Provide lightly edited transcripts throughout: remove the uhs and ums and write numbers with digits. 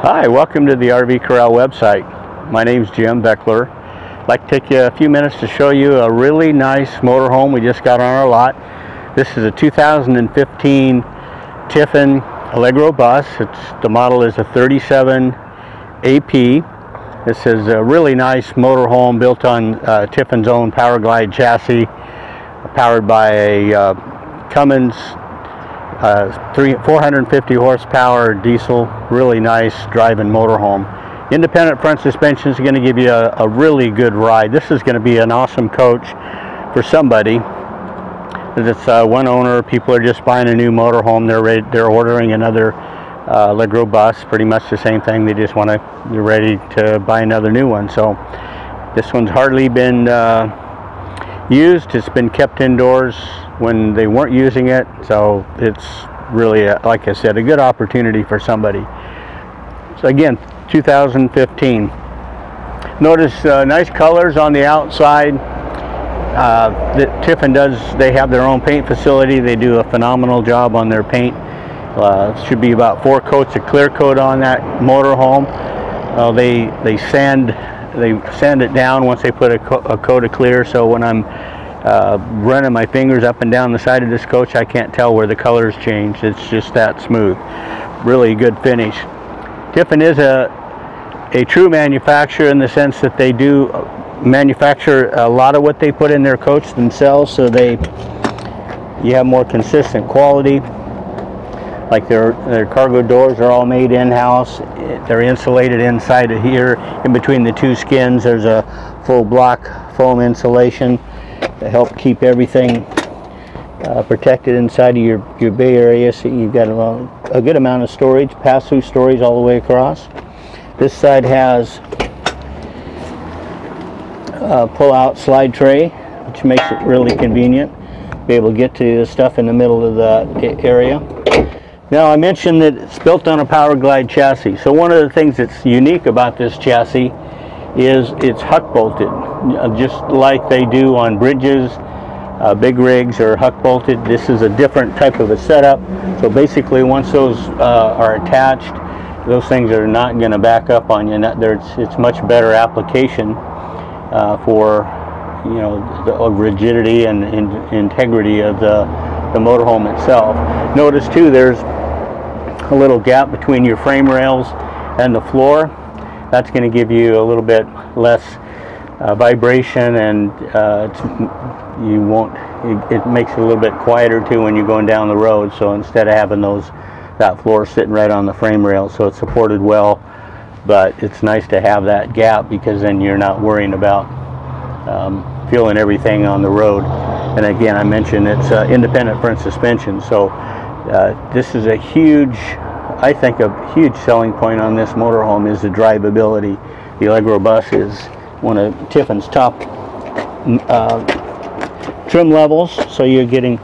Hi, welcome to the RV Corral website. My name is Jim Beckler. I'd like to take you a few minutes to show you a really nice motorhome we just got on our lot. This is a 2015 Tiffin Allegro bus. The model is a 37 AP. This is a really nice motorhome built on Tiffin's own Powerglide chassis, powered by a Cummins 450 horsepower diesel. Really nice driving motorhome. Independent front suspension is going to give you a really good ride. This is going to be an awesome coach for somebody. It's one owner. People are just buying a new motorhome. They're ordering another Allegro bus. Pretty much the same thing. They just they're ready to buy another new one. So this one's hardly been used. It's been kept indoors when they weren't using it, so it's really, like I said, a good opportunity for somebody. So again, 2015. Notice nice colors on the outside. That Tiffin does, they have their own paint facility. They do a phenomenal job on their paint. Should be about 4 coats of clear coat on that motorhome. They sand it down once they put a coat of clear, so when I'm running my fingers up and down the side of this coach, I can't tell where the colors change. It's just that smooth. Really good finish. Tiffin is a true manufacturer in the sense that they do manufacture a lot of what they put in their coach themselves, so you have more consistent quality. Like their cargo doors are all made in-house. They're insulated inside of here. In between the two skins, there's a full block foam insulation to help keep everything protected inside of your bay area. So you've got a good amount of storage, pass-through storage all the way across. This side has a pull-out slide tray, which makes it really convenient. Be able to get to the stuff in the middle of the area. Now, I mentioned that it's built on a Powerglide chassis. So one of the things that's unique about this chassis is it's huck bolted, just like they do on bridges. Big rigs are huck bolted. This is a different type of a setup. So basically, once those are attached, those things are not going to back up on you. It's much better application for the rigidity and integrity of the motorhome itself. Notice too, there's a little gap between your frame rails and the floor. That's going to give you a little bit less vibration, and it makes it a little bit quieter too when you're going down the road. So instead of having that floor sitting right on the frame rail, so it's supported well, but it's nice to have that gap because then you're not worrying about feeling everything on the road. And again, I mentioned it's independent front suspension, so this is I think a huge selling point on this motorhome is the drivability. The Allegro bus is one of Tiffin's top trim levels, so you're getting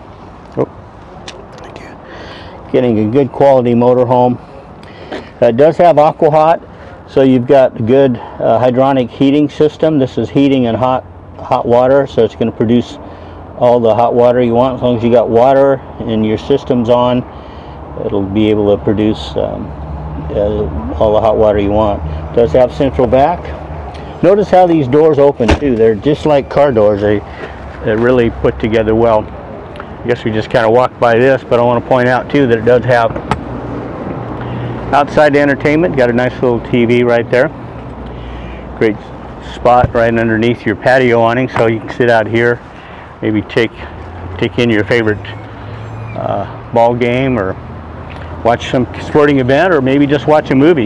a good quality motorhome. It does have AquaHot, so you've got a good hydronic heating system. This is heating and hot water, so it's going to produce all the hot water you want. As long as you got water and your system's on, it'll be able to produce all the hot water you want. It does have central vac. Notice how these doors open too. They're just like car doors. They're really put together well. I guess we just kind of walked by this, but I want to point out too that it does have outside entertainment. Got a nice little TV right there. Great spot right underneath your patio awning, so you can sit out here, maybe take in your favorite ball game, or watch some sporting event, or maybe just watch a movie.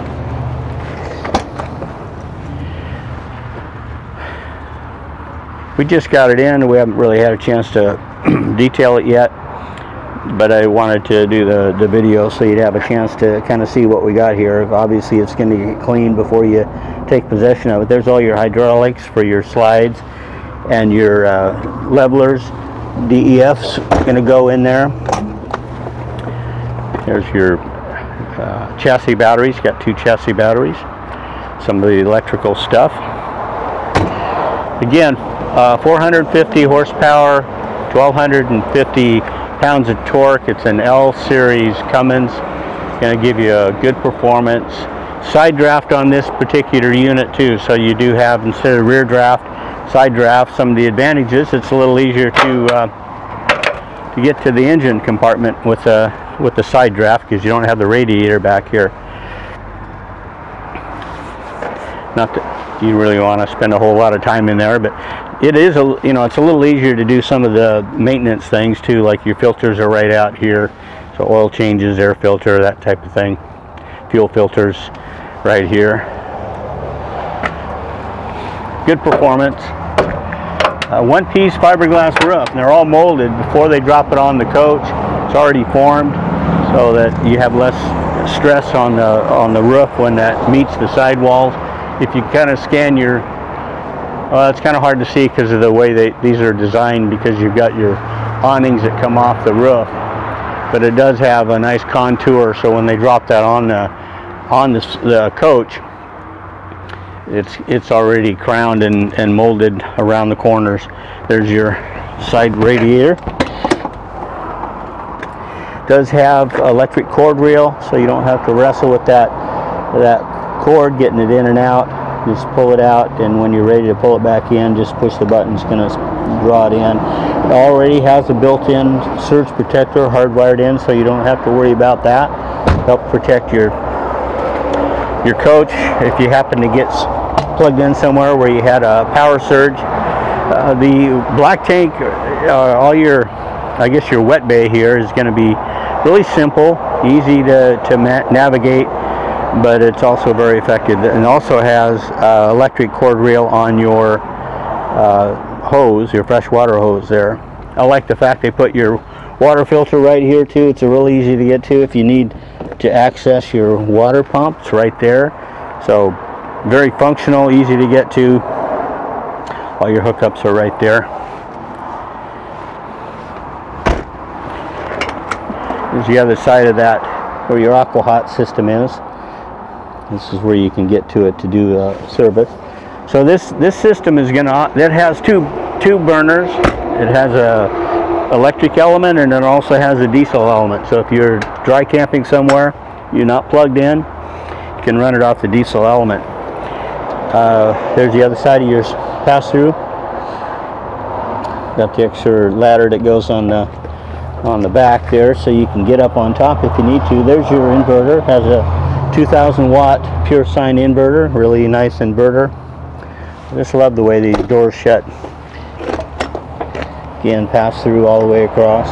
We just got it in. We haven't really had a chance to detail it yet, but I wanted to do the video so you'd have a chance to kind of see what we got here. Obviously, it's going to get cleaned before you take possession of it. There's all your hydraulics for your slides and your levelers. DEF's going to go in there. There's your chassis batteries. Got 2 chassis batteries. Some of the electrical stuff. Again, 450 horsepower, 1,250 pounds of torque. It's an L series Cummins. Going to give you a good performance. side draft on this particular unit too, so you do have, instead of rear draft, side draft. Some of the advantages, it's a little easier to get to the engine compartment with the side draft, because you don't have the radiator back here. Not that you really want to spend a whole lot of time in there, but it is it's a little easier to do some of the maintenance things too, like your filters are right out here, so oil changes, air filter, that type of thing, fuel filters right here. Good performance. One-piece fiberglass roof, and they're all molded before they drop it on the coach. It's already formed, so that you have less stress on the roof when that meets the sidewalls. If you kind of scan your, well, it's kind of hard to see because of the way these are designed, because you've got your awnings that come off the roof, but it does have a nice contour, so when they drop that on the coach, it's already crowned and molded around the corners. There's your side radiator. Does have electric cord reel, so you don't have to wrestle with that cord getting it in and out. Just pull it out, and when you're ready to pull it back in, just push the button. It's going to draw it in. It already has a built-in surge protector hardwired in, so you don't have to worry about that. Help protect your coach if you happen to get plugged in somewhere where you had a power surge. The black tank, all your, I guess your wet bay here is going to be really simple, easy to navigate, but it's also very effective, and also has electric cord reel on your hose, your freshwater hose there. I like the fact they put your water filter right here too. It's really easy to get to if you need to access your water pump. It's right there, so very functional, easy to get to. All your hookups are right there. There's the other side of that where your AquaHot system is. This is where you can get to it to do service. So this system is it has two burners. It has a electric element, and it also has a diesel element. So if you're dry camping somewhere, you're not plugged in, you can run it off the diesel element. There's the other side of your pass-through. Got the extra ladder that goes on the back there, so you can get up on top if you need to. There's your inverter. It has a 2,000 watt pure sine inverter, really nice inverter. I just love the way these doors shut. Again, pass through all the way across.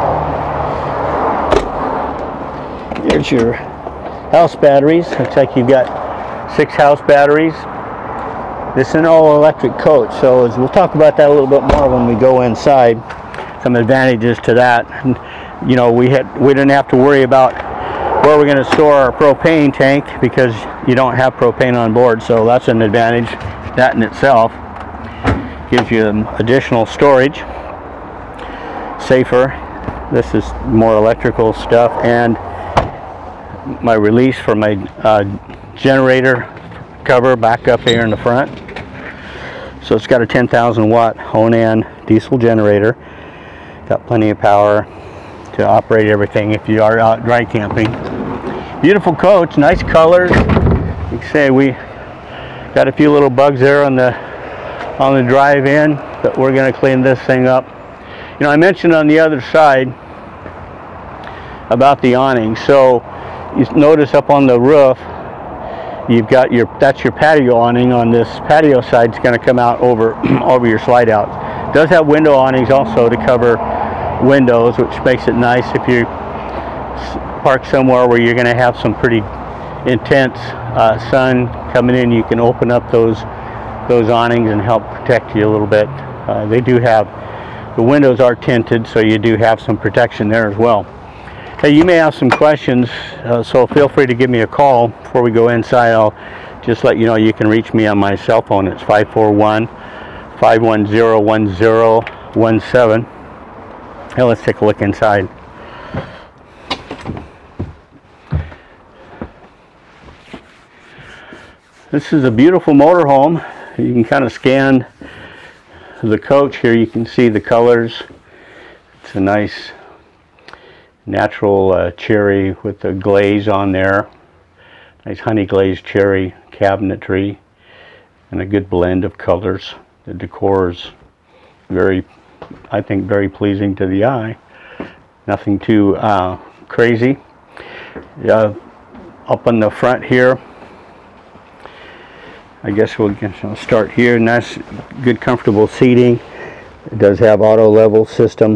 There's your house batteries. Looks like you've got 6 house batteries. This is an all-electric coach, so we'll talk about that a little bit more when we go inside. Some advantages to that. And, you know, we didn't have to worry about where we're going to store our propane tank, because you don't have propane on board, so that's an advantage. That in itself gives you additional storage, safer. This is more electrical stuff, and my release for my generator cover back up here in the front. So it's got a 10,000 watt Honan diesel generator. Got plenty of power to operate everything if you are out dry camping. Beautiful coach, nice colors. You can say we got a few little bugs there on the drive-in, but we're going to clean this thing up. You know, I mentioned on the other side about the awning. So you notice up on the roof, you've got that's your patio awning. On this patio side, it's going to come out over your slide out. It does have window awnings also to cover windows, which makes it nice if you park somewhere where you're going to have some pretty intense sun coming in. You can open up those awnings and help protect you a little bit. They do have, the windows are tinted, so you do have some protection there as well. Hey, you may have some questions, so feel free to give me a call before we go inside. I'll just let you know you can reach me on my cell phone. It's 541-510-1017. Now let's take a look inside. This is a beautiful motorhome. You can kind of scan the coach here. You can see the colors. It's a nice natural cherry with the glaze on there. Nice honey glazed cherry cabinetry and a good blend of colors. The decor is very, I think, very pleasing to the eye. Nothing too crazy. Up on the front here, I guess we'll start here. Nice, good, comfortable seating. It does have auto level system.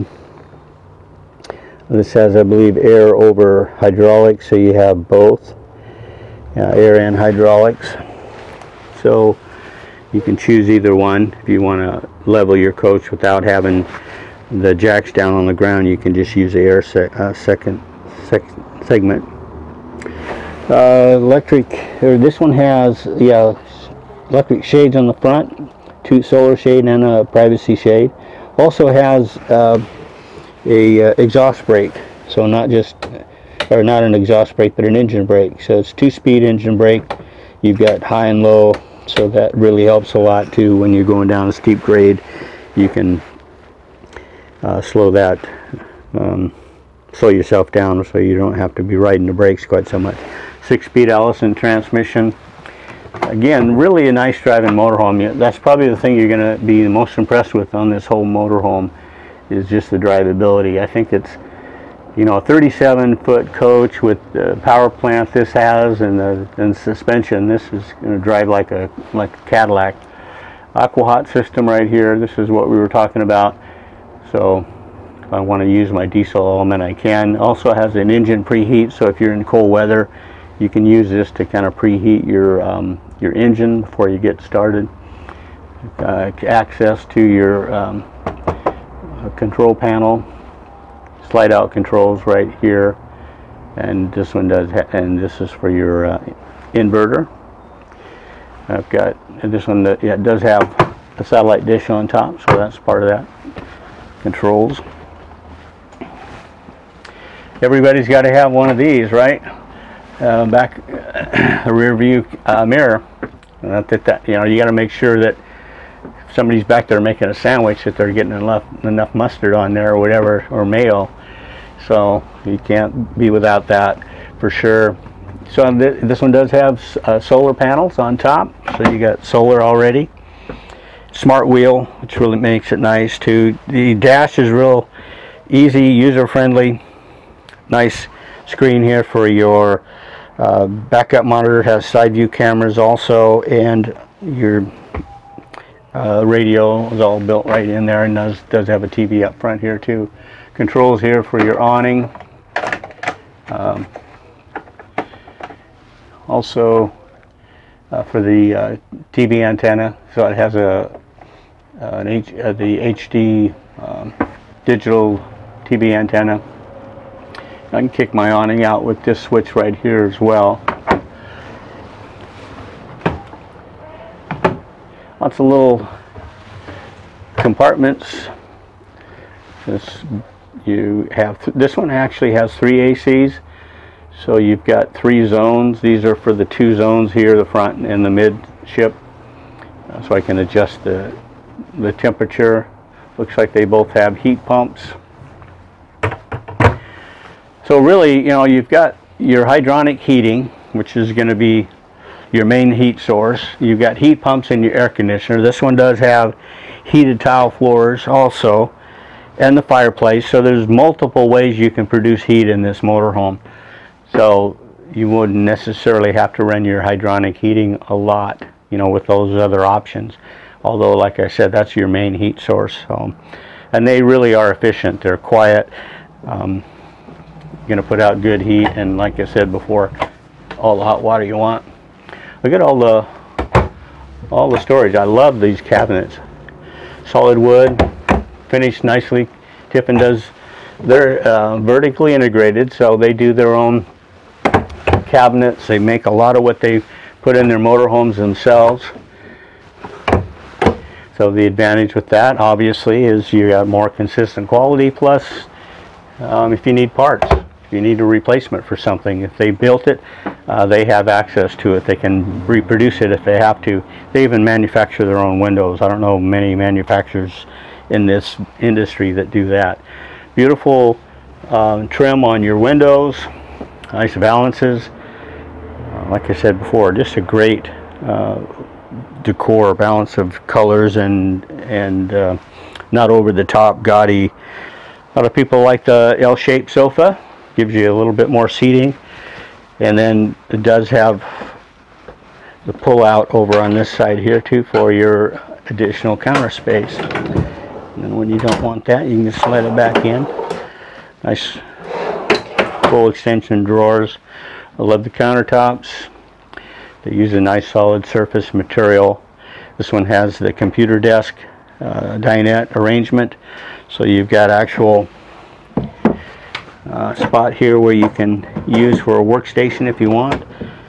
This has, I believe, air over hydraulics, so you have both air and hydraulics. So you can choose either one. If you want to level your coach without having the jacks down on the ground, you can just use the air segment. This one has electric shades on the front, 2 solar shade and a privacy shade. Also has a exhaust brake, so not an exhaust brake, but an engine brake. So it's 2-speed engine brake. You've got high and low, so that really helps a lot too when you're going down a steep grade. You can slow yourself down so you don't have to be riding the brakes quite so much. 6-speed Allison transmission. Again, really a nice driving motorhome. That's probably the thing you're going to be the most impressed with on this whole motorhome, is just the drivability. I think it's, you know, a 37-foot coach with the power plant this has and suspension. This is going to drive like a Cadillac. Aqua Hot system right here. This is what we were talking about. So if I want to use my diesel element, I can. Also has an engine preheat, so if you're in cold weather, you can use this to kind of preheat your engine before you get started. Access to your control panel, slide out controls right here, and this one does, and this is for your inverter. I've got this one that it does have a satellite dish on top, so that's part of that. Controls. Everybody's got to have one of these, right? Back a rear view mirror. That you know, you got to make sure that if somebody's back there making a sandwich, that they're getting enough mustard on there or whatever, or mayo. So you can't be without that for sure. So this one does have solar panels on top, so you got solar already. Smart wheel, which really makes it nice too. The dash is real easy, user-friendly. Nice screen here for your backup monitor. Has side view cameras also, and your radio is all built right in there, and does have a TV up front here too. Controls here for your awning. Also for the TV antenna, so it has the HD digital TV antenna. I can kick my awning out with this switch right here as well. Lots of little compartments. This one actually has 3 ACs, so you've got 3 zones. These are for the 2 zones here, the front and the midship, so I can adjust the temperature. Looks like they both have heat pumps. So really, you know, you've got your hydronic heating, which is going to be your main heat source. You've got heat pumps in your air conditioner. This one does have heated tile floors also, and the fireplace. So there's multiple ways you can produce heat in this motorhome. So you wouldn't necessarily have to run your hydronic heating a lot, you know, with those other options. Although, like I said, that's your main heat source. So, and they really are efficient. They're quiet. Going to put out good heat, and like I said before, all the hot water you want. Look at all the storage. I love these cabinets. Solid wood, finished nicely. Tiffin does. They're vertically integrated, so they do their own cabinets. They make a lot of what they put in their motorhomes themselves. So the advantage with that, obviously, is you got more consistent quality. Plus, if you need parts, if you need a replacement for something, if they built it, they have access to it. They can reproduce it if they have to. They even manufacture their own windows. I don't know many manufacturers in this industry that do that. Beautiful trim on your windows, nice valances. like I said before, just a great decor, balance of colors, and not over the top, gaudy. A lot of people like the L-shaped sofa. Gives you a little bit more seating, and then it does have the pull out over on this side here too for your additional counter space. And then when you don't want that, you can just slide it back in. Nice full extension drawers. I love the countertops. They use a nice solid surface material. This one has the computer desk dinette arrangement, so you've got actual spot here where you can use for a workstation if you want.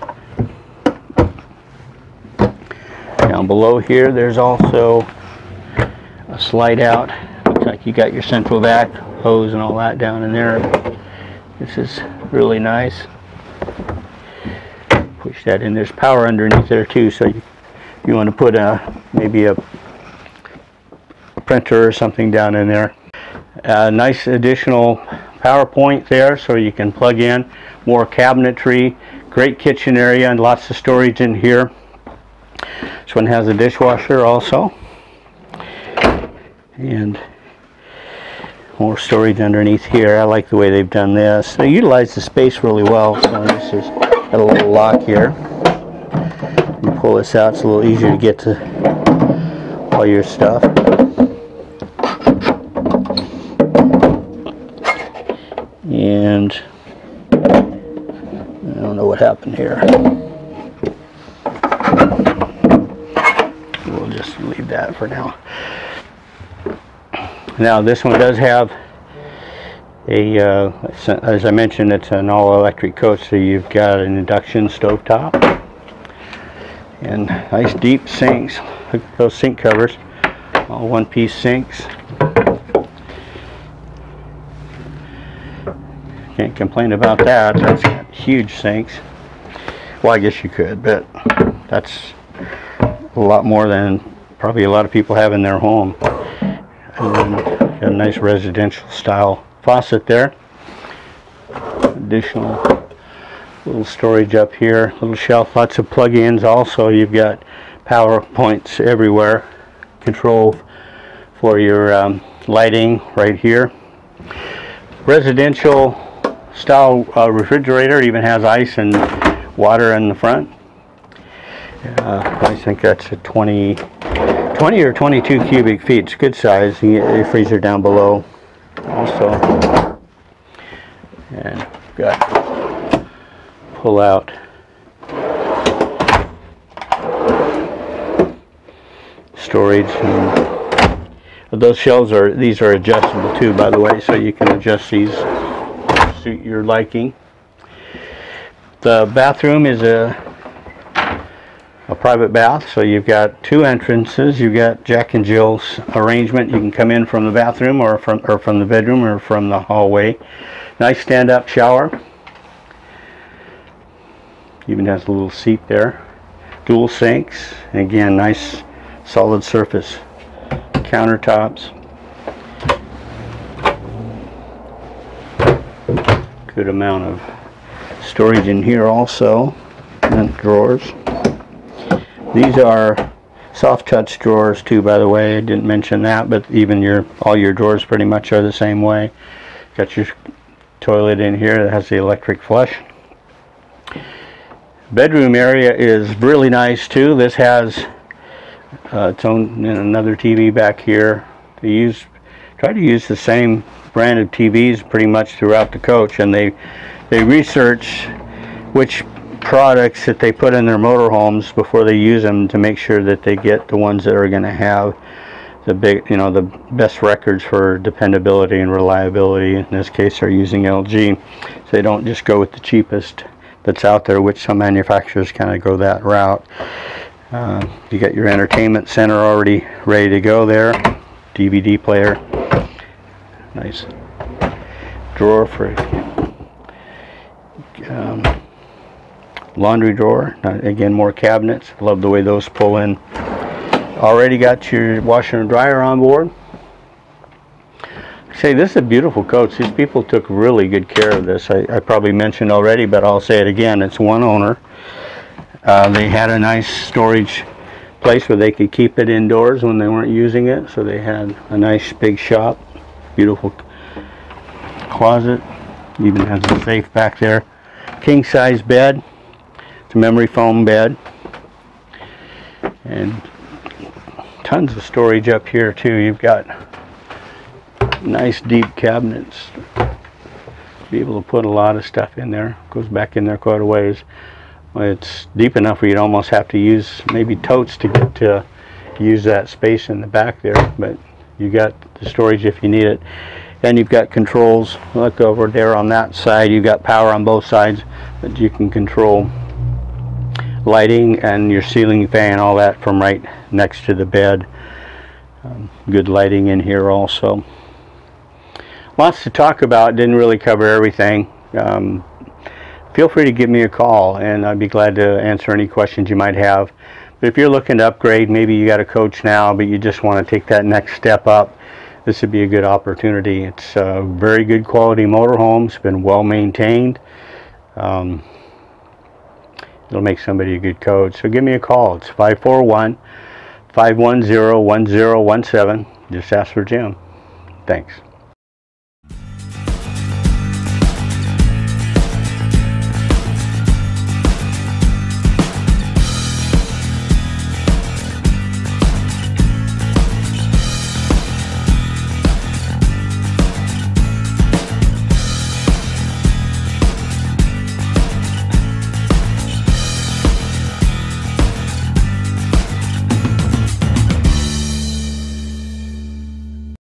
Down below here there's also a slide out. Looks like you got your central vac hose and all that down in there. This is really nice. Push that in. There's power underneath there too, so you want to put maybe a printer or something down in there. Nice additional power point there, so you can plug in more cabinetry. Great kitchen area and lots of storage in here. This one has a dishwasher also, and more storage underneath here. I like the way they've done this. They utilize the space really well. So this is got a little lock here. You pull this out, it's a little easier to get to all your stuff. And I don't know what happened here. We'll just leave that for now. Now this one does have a, as I mentioned, it's an all-electric coach, so you've got an induction stovetop and nice deep sinks. Look at those sink covers, all one-piece sinks. Can't complain about that. That's got huge sinks. Well, I guess you could, but that's a lot more than probably a lot of people have in their home. And then got a nice residential style faucet there. Additional little storage up here, little shelf, lots of plug-ins. Also, you've got power points everywhere. Control for your lighting right here. Residential style refrigerator, even has ice and water in the front. I think that's a 20 or 22 cubic feet. It's good size. You get your freezer down below also, and got pull out storage. And those shelves these are adjustable too, by the way, so you can adjust these to suit your liking. The bathroom is a private bath, so you've got two entrances. You've got Jack and Jill's arrangement. You can come in from the bathroom or from the bedroom or from the hallway. Nice stand-up shower. Even has a little seat there. Dual sinks. And again, nice solid surface countertops. Good amount of storage in here also, and drawers. These are soft touch drawers too, by the way. I didn't mention that, but even all your drawers pretty much are the same way. Got your toilet in here that has the electric flush. Bedroom area is really nice too. This has its own, another TV back here. Try to use the same brand of TVs pretty much throughout the coach, and they research which products that they put in their motorhomes before they use them to make sure that they get the ones that are going to have the the best records for dependability and reliability. In this case, they're using LG, so they don't just go with the cheapest that's out there, which some manufacturers kind of go that route. You got your entertainment center already ready to go there. DVD player. Nice drawer for laundry drawer. Again, more cabinets. Love the way those pull in. Already got your washer and dryer on board. Say, this is a beautiful coach. These people took really good care of this. I probably mentioned already, but I'll say it again. It's one owner. They had a nice storage place where they could keep it indoors when they weren't using it, so they had a nice big shop, beautiful closet, even has a safe back there. King size bed, it's a memory foam bed, and tons of storage up here too. You've got nice deep cabinets, be able to put a lot of stuff in there. Goes back in there quite a ways. It's deep enough where you'd almost have to use maybe totes to get to use that space in the back there, but you got the storage if you need it. And you've got controls. Look over there on that side, you've got power on both sides, but you can control lighting and your ceiling fan, all that from right next to the bed. Good lighting in here also. Lots to talk about, didn't really cover everything. Feel free to give me a call and I'd be glad to answer any questions you might have. But if you're looking to upgrade, maybe you got a coach now but you just want to take that next step up, this would be a good opportunity. It's a very good quality motorhome. It's been well maintained. It'll make somebody a good coach. So give me a call. It's 541-510-1017. Just ask for Jim. Thanks.